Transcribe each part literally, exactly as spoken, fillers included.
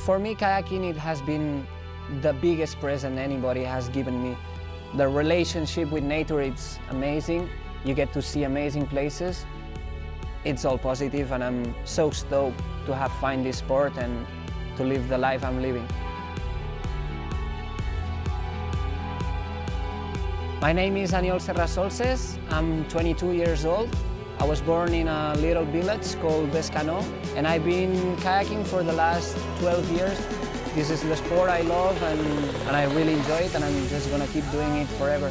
For me, kayaking, it has been the biggest present anybody has given me. The relationship with nature, it's amazing. You get to see amazing places. It's all positive, and I'm so stoked to have found this sport and to live the life I'm living. My name is Aniol Serrasolses. I'm twenty-two years old. I was born in a little village called Bescanó, and I've been kayaking for the last twelve years. This is the sport I love, and, and I really enjoy it, and I'm just gonna keep doing it forever.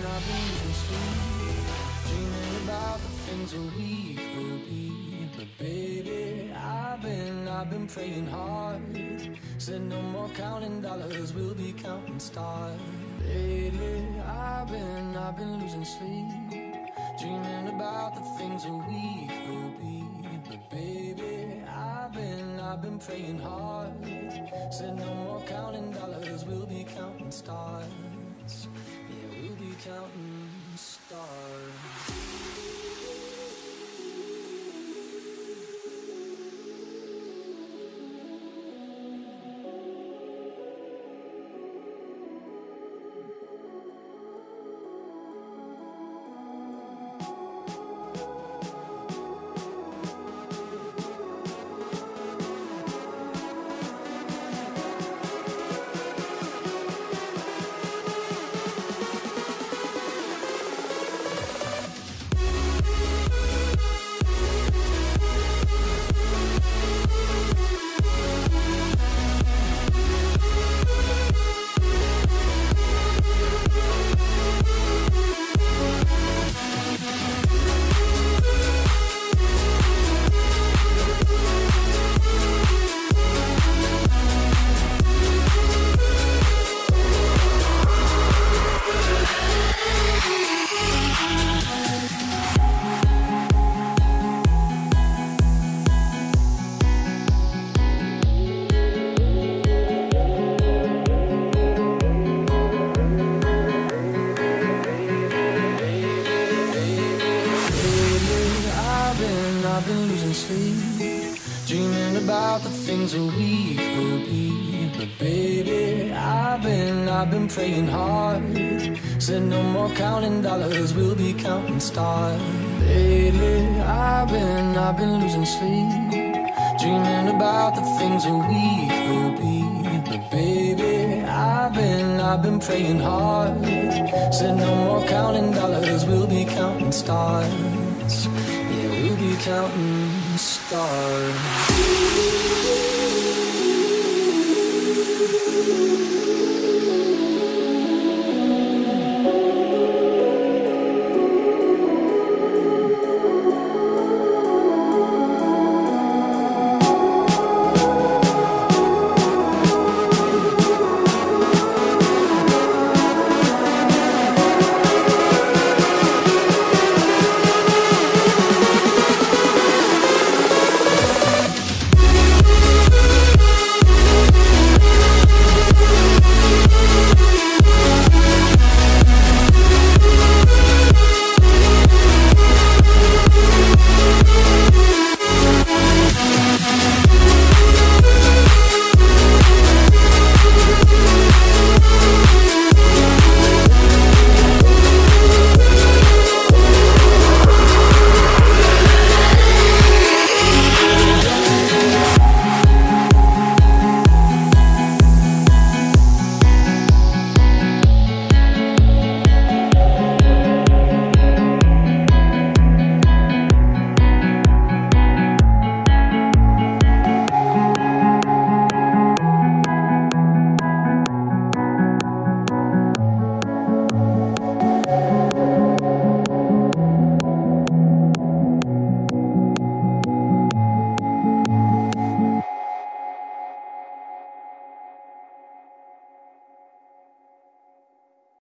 I've been praying hard, said no more counting dollars, we'll be counting stars. Lately, I've been, I've been losing sleep, dreaming about the things that we could be. But baby, I've been, I've been praying hard, said no more counting dollars, we'll be counting stars. Yeah, we'll be counting stars. I've been losing sleep, dreaming about the things that we could be. But baby, I've been, I've been praying hard, said no more counting dollars, we'll be counting stars. Lately, I've been, I've been losing sleep, dreaming about the things that we could be. But baby, I've been, I've been praying hard, said no more counting dollars, we'll be counting stars. Yeah, we'll be counting stars.